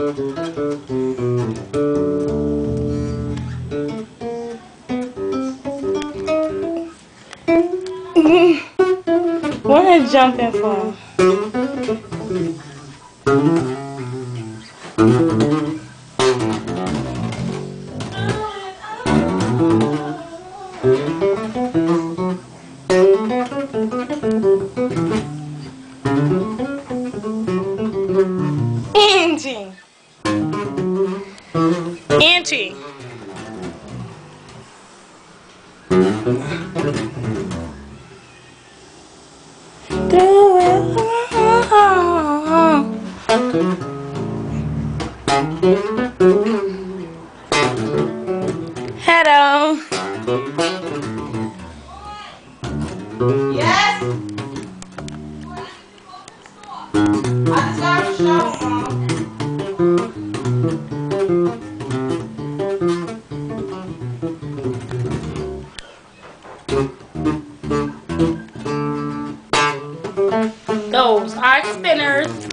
What are you jumping for? Angie. Angie. Do it. Hello. Yes? I just got a show, Mom. Those are spinners.